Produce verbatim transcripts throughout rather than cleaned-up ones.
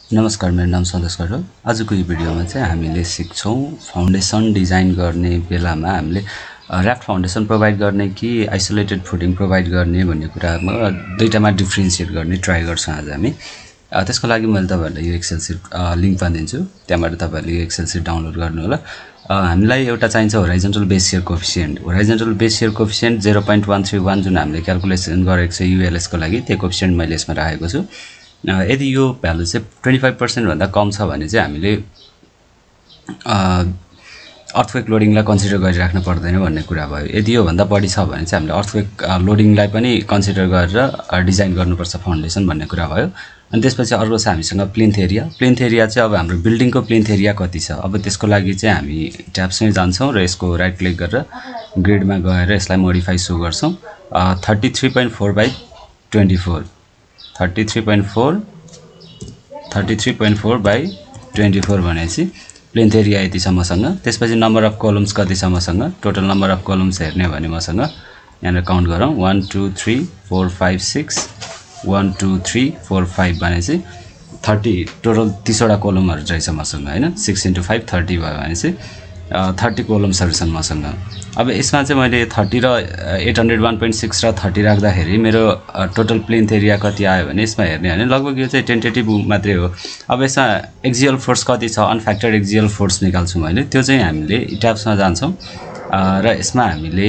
नमस्कार, मेरो नाम सन्तोष खड्का हो। आजको यो भिडियोमा चाहिँ हामीले सिक्छौं फाउन्डेसन डिजाइन गर्ने बेलामा हामीले र्याफ्ट फाउन्डेसन प्रोभाइड गर्ने कि आइसोलेटेड फुटिङ प्रोभाइड गर्ने भन्ने कुरामा दुईटामा डिफरेन्शिएट गर्ने ट्राई गर्छौं आज हामी। त्यसको लागि मैले तपाईहरुलाई यो एक्सेल सिट लिंक पादिन्छु, त्यहाँबाट तपाईहरुले यो एक्सेल सिट डाउनलोड गर्नु होला। हामीलाई एउटा चाहिन्छ horizontal base shear coefficient. Horizontal base shear coefficient zero point one three one जुन हामीले क्याल्कुलेसन गरेको छ यूएलएस को लागि, त्यो कोएफिसिएन्ट मैले यसमा राखेको छु। यदि यो भ्यालु चाहिँ twenty-five percent भन्दा कम छ भने चाहिँ हामीले अर्थक्वेक लोडिङलाई कन्सिडर गरिराख्नु पर्दैन भन्ने कुरा भयो। यदि यो भन्दा बढी छ भने चाहिँ हामीले अर्थक्वेक लोडिङलाई पनि कन्सिडर गरेर डिजाइन गर्नुपर्छ फाउन्डेसन भन्ने कुरा भयो। अनि त्यसपछि अर्को छ हामीसँग प्लिन्थ एरिया। प्लिन्थ एरिया चाहिँ अब हाम्रो बिल्डिङको प्लिन्थ एरिया कति छ, अब त्यसको लागि चाहिँ हामी ट्याब्समै जान्छौं र यसको राइट क्लिक गरेर ग्रिडमा गएर यसलाई मोडिफाई सो गर्छौं। thirty-three point four by twenty-four thirty-three point four thirty-three point four by twenty-four भनेपछि प्लिन्थ एरिया यति छ मसँग। त्यसपछि नम्बर अफ कलम्स कति छ मसँग, टोटल नम्बर अफ कलम्स हेर्ने भने मसँग यहाँ काउन्ट गरौँ one two three four five six one two three four five भनेपछि thirty टोटल तीस वटा कलमहरु रहेछ मसँग हैन। six into five thirty भयो भनेपछि thirty कलम्सहरु छन् मसँग। अब यसमा चाहिँ मैले thirty र eight oh one point six र thirty राख्दाखेरि मेरो टोटल प्लिन्थ एरिया कति आयो भने यसमा हेर्ने भने लगभग यो चाहिँ टेन्टेटिभ मात्रै हो। अब यसमा एक्सियल फोर्स कति छ, अनफ्याक्टर्ड एक्सियल फोर्स निकाल्छु मैले, त्यो चाहिँ हामीले ट्याब्समा जान्छौं र यसमा हामीले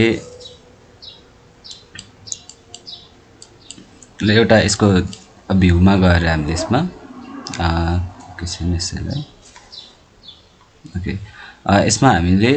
एउटा यसको भ्यूमा गएर हामीले यसमा एकैछिन यसैलाई ओके यसमा हामीले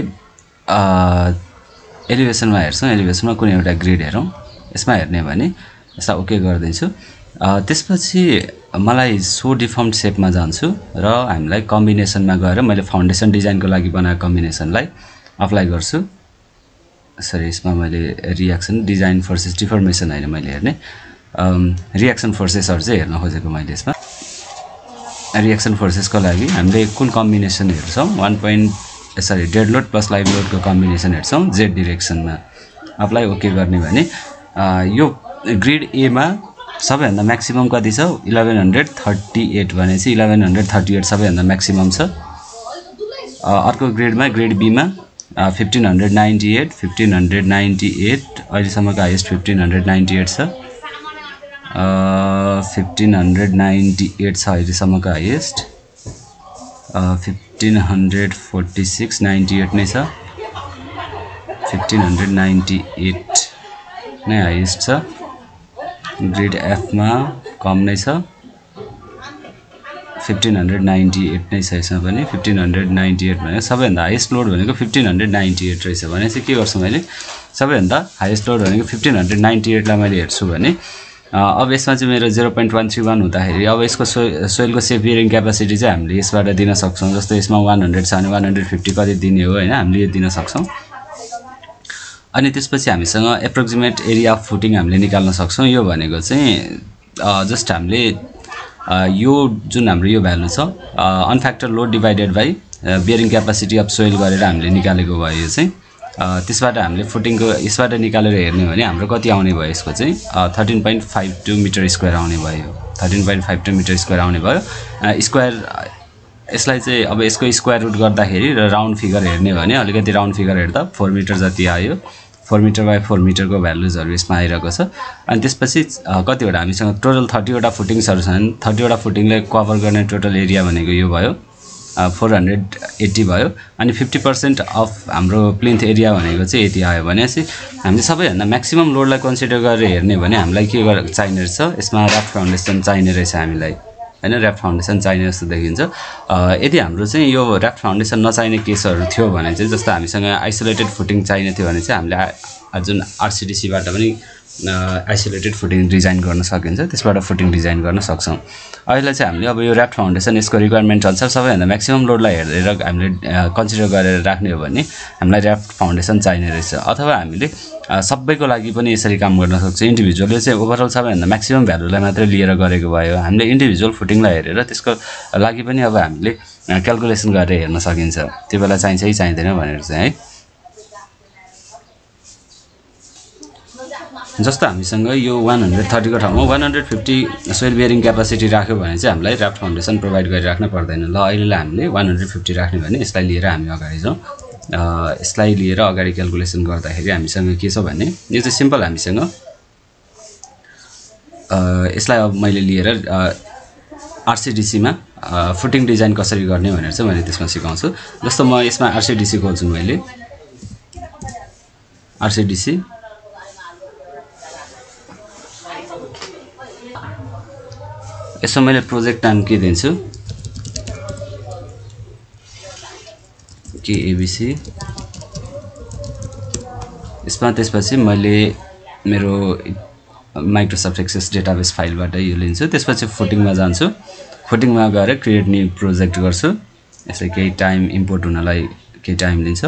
एलिभेसनमा हेर्छौं। एलिभेसनमा कुनै एउटा ग्रिड हेरौं, यसमा हेर्ने भने यसलाई ओके गर्दिन्छु। त्यसपछि मलाई सो डिफर्म्ड शेपमा जान्छु र हामीलाई कम्बिनेसनमा गएर मैले फाउन्डेसन डिजाइनको लागि बनाएको कम्बिनेसनलाई अप्लाई गर्छु। सरी, यसमा मैले रिएक्सन डिजाइन फोर्सेस डिफर्मेसन हैन मैले हेर्ने, रिएक्सन फोर्सेसहरु चाहिँ हेर्न खोजेको मैले। यसमा रिएक्सन फोर्सेसको लागि हामीले कुन कम्बिनेसन हेर्छौं, one point three dead load plus live load को कम्बिनेसन हेर्छौं जेड डाइरेक्सनमा। अप्लाई ओके गर्ने भने यो ग्रिड ए मा सबैभन्दा म्याक्सिमम कति छ eleven thirty-eight भनेपछि eleven thirty-eight सबैभन्दा म्याक्सिमम छ। अर्को ग्रिडमा ग्रिड बी मा fifteen ninety-eight fifteen ninety-eight अहिलेसम्मको हाईएस्ट fifteen ninety-eight छ। fifteen ninety-eight छ अहिलेसम्मको हाईएस्ट। fifteen forty-six ninety-eight नै छ। fifteen ninety-eight नै हाईएस्ट छ। ग्रिड एफ मा कम नै छ, fifteen ninety-eight नै छ यसमा पनि। fifteen ninety-eight भने सबैभन्दा हाईएस्ट लोड भनेको fifteen ninety-eight रहेछ भने चाहिँ के गर्छु मैले, सबैभन्दा हाईएस्ट लोड भनेको fifteen ninety-eight लाई मैले हेर्छु भने अब यसमा चाहिँ मेरो zero point one three one हुँदाखेरि अब यसको सोइलको सेप बियरिङ क्यापासिटी चाहिँ हामीले यसबाट दिन सक्छौं। जस्तो यसमा one hundred छ भने one fifty कति दिने हो हैन, हामीले यो दिन सक्छौं। अनि त्यसपछि हामीसँग एप्रोक्सिमेट एरिया अफ फुटिङ हामीले निकाल्न सक्छौं। यो भनेको चाहिँ जस्ट हामीले यो जुन हाम्रो यो भ्यालु छ unfactored load divided by bearing capacity of soil गरेर हामीले निकालेको भयो। यो चाहिँ त्यसबाट हामीले फुटिङको यसबाट निकालेर हेर्ने भने हाम्रो कति आउने भयो, यसको चाहिँ thirteen point five two metre square आउने भयो। thirteen point five two metre square आउने भयो। स्क्वायर यसलाई चाहिँ अब यसको स्क्वायर रुट गर्दाखेरि र राउन्ड फिगर हेर्ने भने अलिकति राउन्ड फिगर हेर्दा four मिटर जति आयो। four metre by four metre को भ्यालुजहरु यसमा आइरहेको छ। अनि त्यसपछि कतिवटा हामीसँग टोटल thirty वटा फुटिङ्सहरु छन्। thirty वटा फुटिङले कभर गर्ने टोटल एरिया भनेको यो भयो four eighty भयो। अनि fifty percent अफ हाम्रो प्लिन्थ एरिया भनेको चाहिँ यति आयो भनेपछि हामीले सबैभन्दा म्याक्सिमम लोडलाई कन्सिडर गरेर हेर्ने भने हामीलाई के चाहिने रहेछ, यसमा र्याफ्ट फाउन्डेसन चाहिने रहेछ हामीलाई हैन। र्याफ्ट फाउन्डेसन चाहिने जस्तो देखिन्छ। यदि हाम्रो चाहिँ यो र्याफ्ट फाउन्डेसन नचाहिने केसहरु थियो भने चाहिँ जस्तो हामीसँग आइसोलेटेड फुटिङ चाहिने थियो भने चाहिँ हामीले जुन आरसीडीसी बाट पनि आइसोलेटेड फुटिङ डिजाइन गर्न सकिन्छ, त्यसबाट फुटिङ डिजाइन गर्न सक्छौं। अहिले चाहिँ हामीले अब यो र्याफ्ट फाउन्डेसन यसको रिक्वायरमेन्ट अनुसार सबैभन्दा म्याक्सिमम लोडलाई हेरेर हामीले कन्सिडर गरेर राख्ने हो भने हामीलाई र्याफ्ट फाउन्डेसन चाहिने रहेछ। अथवा हामीले सबैको लागि पनि यसरी काम गर्न सक्छौं। इन्डिभिजुअल यो चाहिँ ओभरअल सबैभन्दा म्याक्सिमम भ्यालुलाई मात्र लिएर गरेको भयो। हामीले इन्डिभिजुअल फुटिङलाई हेरेर त्यसको लागि पनि अब हामीले क्याल्कुलेसन गरेर हेर्न सकिन्छ, त्यो बेला चाहिन्छ कि चाहिँदैन भनेर चाहिँ है। जस्तो हामीसँग यो one thirty को ठाउँमा one fifty soil bearing capacity राख्यो भने चाहिँ हामीलाई राफ्ट फाउन्डेसन प्रोभाइड गरिराख्न पर्दैन। ल अहिले हामीले one fifty राख्ने भने यसलाई लिएर हामी अगाडि जाउँ। यसलाई लिएर अगाडि क्याल्कुलेसन गर्दाखेरि हामीसँग के छ भने यो चाहिँ सिम्पल हामीसँग यसलाई अब मैले लिएर आरसीडीसी मा फुटिङ डिजाइन कसरी गर्ने भनेर चाहिँ मैले त्यसमा सिकाउँछु। जस्तो म यसमा आरसीडीसी खोल्छु, मैले आरसीडीसी यसमा मैले प्रोजेक्ट नाम के दिन्छु, के एबीसी। यसमा त्यसपछि मैले मेरो माइक्रोसफ्ट एक्सेस डेटाबेस फाइलबाट यो लिन्छु। त्यसपछि फुटिङमा जान्छु, फुटिङमा गएर क्रिएट न्यू प्रोजेक्ट गर्छु। यसलाई केही टाइम इम्पोर्ट हुनलाई केही टाइम लिन्छ।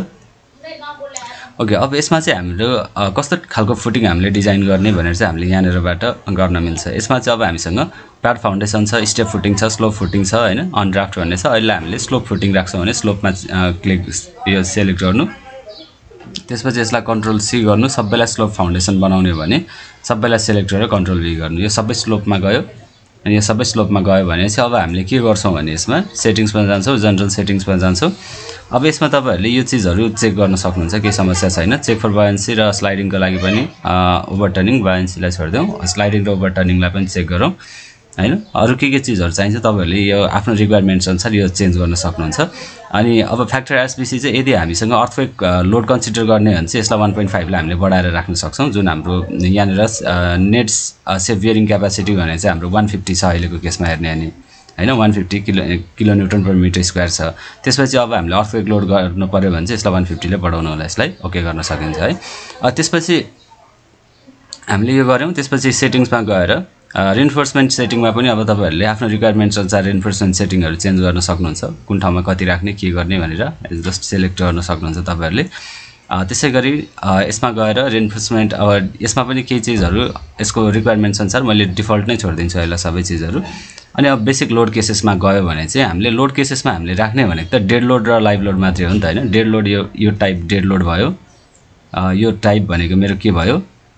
ओके, अब यसमा चाहिँ हाम्रो कस्तो खालको फुटिङ हामीले डिजाइन गर्ने भनेर चाहिँ हामीले यहाँनिरबाट गर्न मिल्छ। यसमा चाहिँ अब हामीसँग प्याड फाउन्डेसन छ, स्टेप फुटिङ छ, स्लोप फुटिङ छ हैन, अनड्राफ्ट भन्ने छ। अहिले हामीले स्लोप फुटिङ राख्छौँ भने स्लोपमा क्लिक यो सेलेक्ट गर्नु, त्यसपछि यसलाई कन्ट्रोल सी गर्नु। सबैलाई स्लोप फाउन्डेसन बनाउने भने सबैलाई सेलेक्ट गरेर कन्ट्रोल भी गर्नु। यो सबै स्लोपमा गयो, अनि यो सबै स्लोपमा गयो भने चाहिँ अब हामीले के गर्छौँ भने यसमा सेटिङ्समा जान्छौँ, जनरल सेटिङ्समा जान्छौँ। अब यसमा तपाईहरुले यो चीजहरु चेक गर्न सक्नुहुन्छ, केही समस्या छैन। चेक फर बायन्सी र स्लाइडिङको लागि पनि ओभरटर्निङ बायन्सीलाई छोड्दियौ, स्लाइडिङ र ओभरटर्निङलाई पनि चेक गरौँ हैन। अरु के के चीजहरु चाहिन्छ तपाईहरुले यो आफ्नो रिक्वायरमेन्ट्स अनुसार यो चेन्ज गर्न सक्नुहुन्छ। अनि अब फ्याक्टर आरसीडीसी चाहिँ यदि हामीसँग अर्थक्वेक लोड कन्सिडर गर्ने भने चाहिँ यसलाई one point five लाई हामीले बढाएर राख्न सक्छौं, जुन हाम्रो यहाँनिर नेट सेफ बियरिङ क्यापासिटी भने चाहिँ हाम्रो one fifty छ अहिलेको केसमा हेर्ने अनि हैन, one fifty kilo kilo newton per metre square छ। त्यसपछि अब हामीले अर्थक्वेक लोड गर्नु पर्यो भने चाहिँ यसलाई one fifty ले बढाउनु होला, यसलाई ओके गर्न सकिन्छ है। त्यसपछि हामीले यो गर्यौं, त्यसपछि सेटिङ्समा गएर रिइन्फोर्समेन्ट सेटिङमा पनि अब तपाईहरुले आफ्नो रिक्वायरमेन्ट्स अनुसार रिइन्फोर्समेन्ट सेटिङहरु चेन्ज गर्न सक्नुहुन्छ, कुन ठाउँमा कति राख्ने के गर्ने भनेर जस्ट सिलेक्ट गर्न सक्नुहुन्छ तपाईहरुले। त्यसैगरी यसमा गएर रिइन्फोर्समेन्ट अब यसमा पनि केही चीजहरु यसको रिक्वायरमेन्ट्स अनुसार मैले डिफल्ट नै छोड्दिन्छु अहिले सबै चीजहरु। अनि अब बेसिक लोड केसेसमा गयो भने चाहिँ हामीले लोड केसेसमा हामीले राख्ने भनेको त डेड लोड र लाइभ लोड मात्रै हो नि त हैन। डेड लोड यो यो टाइप डेड लोड भयो, यो टाइप भनेको मेरो के भयो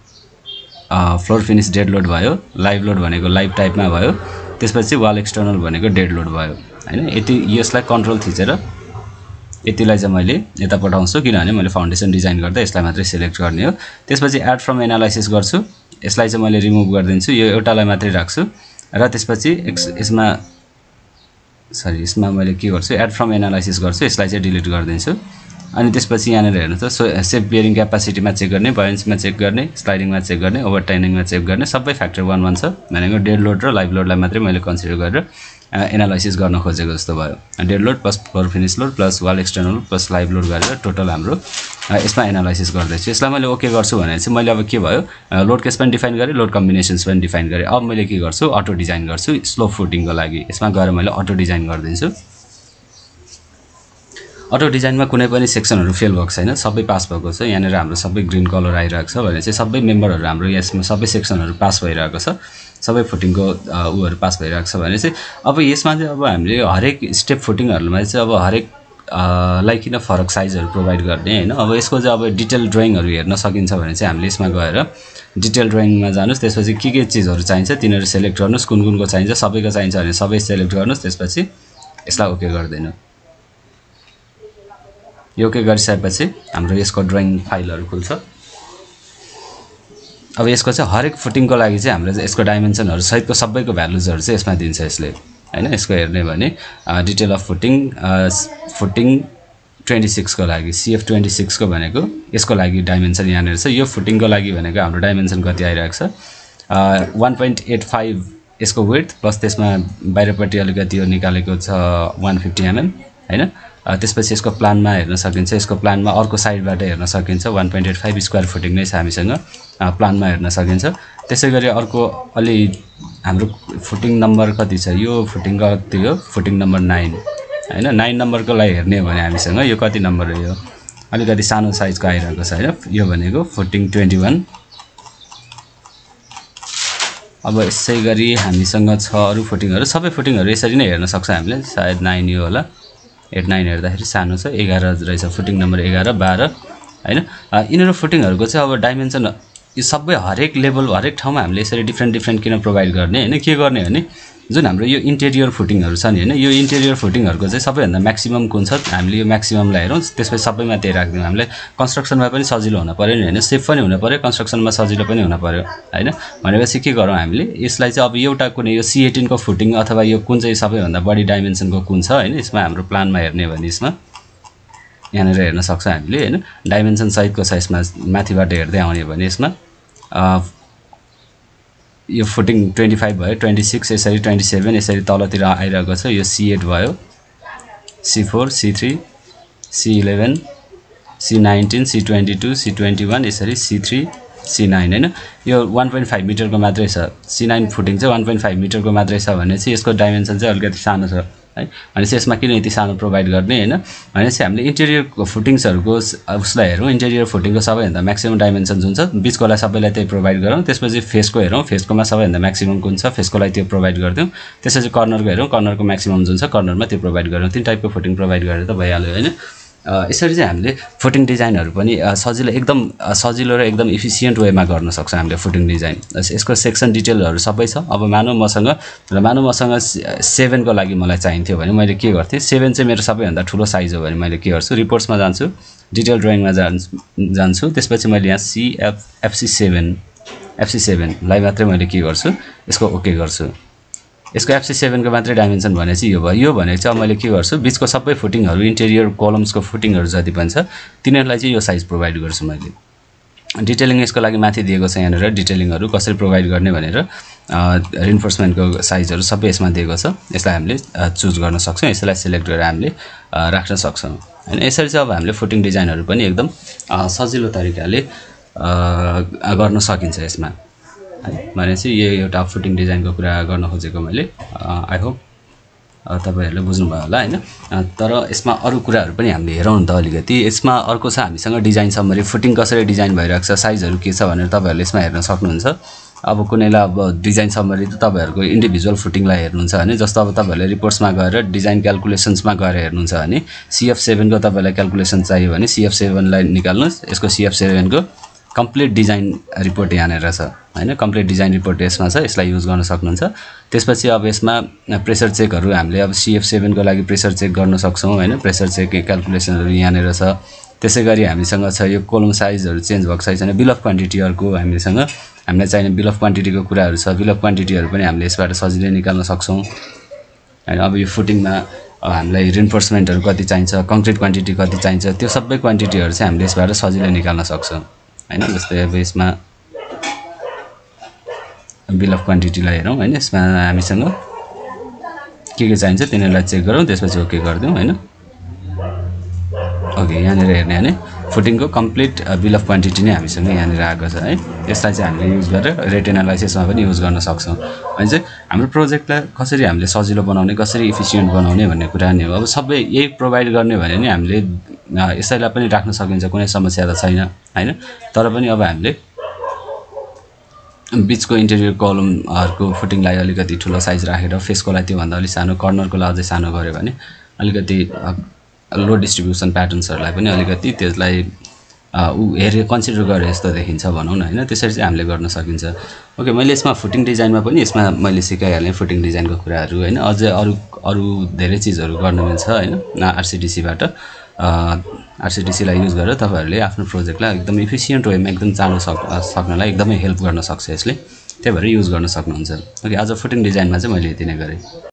फ्लोर फिनिश डेड लोड भयो, लाइभ लोड भनेको लाइभ टाइपमा भयो, त्यसपछि वाल एक्सटर्नल भनेको डेड लोड भयो हैन। यति यसलाई कन्ट्रोल थिचेर यतिलाई चाहिँ मैले यता पठाउँछु, किनभने मैले फाउन्डेसन डिजाइन गर्दा यसलाई मात्रै सिलेक्ट गर्ने हो। त्यसपछि एड फ्रम एनालाइसिस गर्छु, यसलाई चाहिँ मैले रिमुभ गरिदिन्छु, यो एउटालाई मात्रै राख्छु। र त्यसपछि यसमा सरी यसमा मैले के गर्छु एड फ्रम एनालाइसिस गर्छु, यसलाई चाहिँ डिलिट गरिदिन्छु। अनि त्यसपछि यहाँनिर हेर्नुहोस् त सेफ बियरिङ क्यापासिटीमा चेक गर्ने, बायन्सीमा चेक गर्ने, स्लाइडिङमा चेक गर्ने, ओभरटर्निङमा चेक गर्ने, सबै फ्याक्टर one one छ भनेको डेड लोड र लाइभ लोडलाई मात्रै मैले कन्सिडर गरेर एनालाइसिस गर्न खोजेको जस्तो भयो। Dead load plus floor finish load plus wall external plus live load गरेर टोटल हाम्रो यसमा एनालाइसिस गर्दैछु। यसलाई मैले ओके गर्छु भने चाहिँ मैले अब के भयो लोड केस पनि डिफाइन गरेँ, लोड कम्बिनेसन्स पनि डिफाइन गरेँ। अब मैले के गर्छु अटो डिजाइन गर्छु स्लोप फुटिङको लागि। यसमा गएर मैले अटो डिजाइन गरिदिन्छु। अटो डिजाइनमा कुनै पनि सेक्सनहरु फेल भएको छैन, सबै पास भएको छ। यहाँनिर हाम्रो सबै ग्रीन कलर आइरहेको छ भने चाहिँ सबै मेम्बरहरु हाम्रो यसमा सबै सेक्सनहरु पास भइरहेको छ, सबै फुटिङको उहरु पास भइरहेको छ भने चाहिँ अब यसमा चाहिँ अब हामीले हरेक स्टेप फुटिङहरुमा चाहिँ अब हरेक लाई किन फरक साइजहरु प्रोभाइड गर्ने हैन। अब यसको चाहिँ अब डिटेल ड्राइङहरु हेर्न सकिन्छ भने चाहिँ हामीले यसमा गएर डिटेल ड्राइङमा जानुस्, त्यसपछि के के चीजहरु चाहिन्छ तिनीहरु सेलेक्ट गर्नुस्, कुन कुनको चाहिन्छ सबैको चाहिन्छ भने सबै सेलेक्ट गर्नुस्, त्यसपछि यसलाई ओके गर्दिनु। यो के गरिसकेपछि हाम्रो यसको ड्राइङ फाइलहरु खुल्छ। अब यसको चाहिँ हरेक फुटिङको लागि चाहिँ हामीले यसको डाइमेन्सनहरु सहितको सबैको भ्यालुजहरु चाहिँ यसमा दिन्छ यसले हैन। यसको हेर्ने भने detail of footing footing twenty-six को लागि सीएफ twenty-six को भनेको यसको लागि डाइमेन्सन यहाँनिर छ। यो फुटिङको लागि भनेको हाम्रो डाइमेन्सन कति आइरहेको छ one point eight five यसको विड्थ प्लस त्यसमा बाहिरपट्टि अलिकति यो निकालेको छ one fifty millimeters हैन। त्यसपछि यसको प्लानमा हेर्न सकिन्छ, यसको प्लानमा अर्को साइडबाट हेर्न सकिन्छ one point eight five square footing नै छ हामीसँग प्लानमा हेर्न सकिन्छ। त्यसैगरी अर्को अलि हाम्रो फुटिङ नम्बर कति छ, यो फुटिङ कति हो फुटिङ नम्बर nine हैन। nine नम्बरको लागि हेर्ने हो भने हामीसँग यो कति नम्बर हो, यो अलिकति सानो साइजको आइरहेको छ हैन। यो भनेको फुटिङ twenty-one। अब यसैगरी हामीसँग छ अरु फुटिङहरु, सबै फुटिङहरु यसरी नै हेर्न सक्छ हामीले। सायद nine यो होला, eight nine हेर्दाखेरि सानो छ, eleven रहेछ फुटिङ नम्बर eleven twelve हैन। यिनीहरु फुटिङहरुको चाहिँ अब डाइमेन्सन यो सबै हरेक लेभल हरेक ठाउँमा हामीले यसरी डिफ्रेन्ट डिफ्रेन्ट किन प्रोभाइड गर्ने हैन के गर्ने भने जुन हाम्रो यो इन्टेरियर फुटिङहरु छ नि हैन यो इन्टेरियर फुटिङहरुको चाहिँ सबैभन्दा म्याक्सिमम कुन छ हामीले यो म्याक्सिममलाई हेरौँ त्यसपछि सबैमा त्यही राख्दियौ हामीले कन्स्ट्रक्सनमा पनि सजिलो हुन पर्यो नि हैन सेफ पनि हुन पर्यो कन्स्ट्रक्सनमा सजिलो पनि हुन पर्यो हैन भनेपछि के गरौँ हामीले यसलाई चाहिँ अब एउटा कुनै यो सी एघार को फुटिङ अथवा यो कुन चाहिँ सबैभन्दा बढी डाइमेन्सनको कुन छ हैन यसमा हाम्रो प्लानमा हेर्ने भने यसमा यहाँनिर हेर्न सक्छ हामीले हैन डाइमेन्सन सहितको छ यसमा माथिबाट हेर्दै आउने भने यसमा यो फुटिङ पच्चीस भयो छब्बीस यसरी सत्ताइस यसरी तलतिर आइरहेको छ यो सी आठ भयो सी चार सी तीन सी एघार सी उन्नाइस सी बाइस सी इक्कीस यसरी सी तीन सी नौ हैन यो एक दशमलव पाँच मिटरको मात्रै छ सी नौ फुटिङ चाहिँ एक दशमलव पाँच मिटरको मात्रै छ भने चाहिँ यसको डाइमेन्सन चाहिँ अलिकति सानो छ है भनेपछि यसमा किन यति सानो प्रोभाइड गर्ने हैन भनेपछि हामीले इन्टेरियर फुटिङ्सहरुको उसलाई हेरौँ इन्टेरियर फुटिङको सबैभन्दा म्याक्सिमम डाइमेन्सन जुन छ बीचकोलाई सबैलाई त्यही प्रोभाइड गरौँ त्यसपछि फेसको हेरौँ फेसकोमा सबैभन्दा म्याक्सिमम कुन छ फेसकोलाई त्यो प्रोभाइड गर्दियौ त्यसपछि कर्नरको हेरौँ कर्नरको म्याक्सिमम जुन छ कर्नरमा त्यो प्रोभाइड गरौँ तीन टाइपको फुटिङ प्रोभाइड गरेर त भइहाल्यो हैन यसरी चाहिँ हामीले फुटिङ डिजाइनहरु पनि सजिलो एकदम सजिलो र एकदम इफिसिएन्ट वेमा गर्न सक्छौं हामीले फुटिङ डिजाइन यसको सेक्सन डिटेलहरु सबै छ अब मानौ मसँग र मानौ मसँग सात को लागि मलाई चाहिन्थ्यो भने मैले के गर्थे सात चाहिँ मेरो सबैभन्दा ठूलो साइज हो भने मैले के गर्छु रिपोर्ट्समा जान्छु डिटेल ड्राइङमा जान्छु त्यसपछि मैले यहाँ सी एफ एफसी सात एफसी सात लाई मात्रै मैले के गर्छु यसको ओके गर्छु यसको एफसी सात को मात्रै डाइमेन्सन भने चाहिँ यो भयो यो भनेको चाहिँ मैले के गर्छु बीचको सबै फुटिङहरु इन्टेरियर कलम्सको फुटिङहरु जति पनि छ तिनीहरुलाई चाहिँ यो साइज प्रोभाइड गर्छु मैले डिटेलिङ यसको लागि माथि दिएको छ यहाँनिर डिटेलिङहरु कसरी प्रोभाइड गर्ने भनेर रिइन्फोर्समेन्टको साइजहरु सबै यसमा दिएको छ यसलाई हामीले चुज गर्न सक्छौं यसलाई सिलेक्ट गरेर हामीले राख्न सक्छौं हैन यसरी चाहिँ अब हामीले फुटिङ डिजाइनहरु पनि एकदम सजिलो तरिकाले गर्न सकिन्छ यसमा भनेपछि यो एउटा फुटिङ डिजाइनको कुरा गर्न खोजेको मैले आई होप तपाईहरुले बुझ्नु भयो होला हैन तर यसमा अरु कुराहरु पनि हामीले हेरौँ नि त अलिकति यसमा अर्को छ हामीसँग डिजाइन समरी फुटिङ कसरी डिजाइन भइराख्छ साइजहरु के छ भनेर तपाईहरुले यसमा हेर्न सक्नुहुन्छ अब कुनैलाई अब डिजाइन समरी त तपाईहरुको इन्डिभिजुअल फुटिङलाई हेर्नुहुन्छ भने जस्तो अब तपाईहरुले रिपोर्ट्समा गएर डिजाइन क्याल्कुलेसन्समा गएर हेर्नुहुन्छ भने सीएफ सात को तपाईलाई क्याल्कुलेसन चाहियो भने सीएफ सात लाई निकाल्नुस् यसको सीएफ सात को कम्प्लिट डिजाइन रिपोर्ट यहाँनेर छ हैन कम्प्लिट डिजाइन रिपोर्ट यसमा छ यसलाई युज गर्न सक्नुहुन्छ त्यसपछि अब यसमा प्रेसर चेकहरु हामीले अब सीएफ सात को लागि प्रेसर चेक गर्न सक्छौं हैन प्रेसर चेक क्याल्कुलेसनहरु यहाँनेर छ त्यसैगरी हामीसँग छ यो कोलम साइजहरु चेन्ज भएको छ छैन बिल अफ क्वान्टिटी अर्को हामीसँग हामीलाई चाहिने बिल अफ क्वान्टिटीको कुराहरु छ बिल अफ क्वान्टिटीहरु पनि हामीले यसबाट सजिलै निकाल्न सक्छौं हैन अब यो फुटिङमा हामीलाई रिइन्फोर्समेन्टहरु कति चाहिन्छ कंक्रिट क्वान्टिटी कति चाहिन्छ त्यो सबै क्वान्टिटीहरु चाहिँ हामीले यसबाट सजिलै निकाल्न सक्छौं हैन जस्तै अब यसमा बिल अफ क्वान्टिटीलाई हेरौं हैन यसमा हामीसँग के के चाहिन्छ तिनीहरुलाई चेक गरौँ त्यसपछि ओके गर्दियौ हैन ओके यहाँनिर हेर्ने हैन फुटिङको कम्प्लिट बिल अफ क्वान्टिटी नै हामीसँग यहाँनिर आएको छ है यसलाई चाहिँ हामीले युज गरेर रेट एनालाइसिसमा पनि युज गर्न सक्छौं अनि चाहिँ हाम्रो प्रोजेक्टलाई कसरी हामीले सजिलो बनाउने कसरी इफिसिएन्ट बनाउने भन्ने कुरा नि हो अब सबै यही प्रोभाइड गर्ने भने नि हामीले यसैलाई पनि राख्न सकिन्छ कुनै समस्या त छैन हैन तर पनि अब हामीले बीचको इन्टेरियर कलमहरुको फुटिङलाई अलिकति ठूलो साइज राखेर फेसकोलाई त्यो भन्दा अलि सानो कर्नरकोलाई अझै सानो गर्यो भने अलिकति लो डिस्ट्रिब्युसन प्याटर्न्सहरुलाई पनि अलिकति त्यसलाई उ हेरे कन्सिडर गरे जस्तो देखिन्छ भनौं न हैन त्यसरी चाहिँ हामीले गर्न सकिन्छ ओके मैले यसमा फुटिङ डिजाइनमा पनि यसमा मैले सिकाइहाले फुटिङ डिजाइनको कुराहरु हैन अझै अरु अरु धेरै चीजहरु गर्न मिल्छ हैन आरसीडीसी बाट आरसीडीसी लाई युज गरेर तपाईहरुले आफ्नो प्रोजेक्टलाई एकदम इफिसिएन्ट वेमा एकदम चाँडो सक्नलाई एकदमै हेल्प गर्न सक्छ यसले त्यही भएर युज गर्न सक्नुहुन्छ ओके आज फुटिङ डिजाइनमा चाहिँ मैले यति नै गरे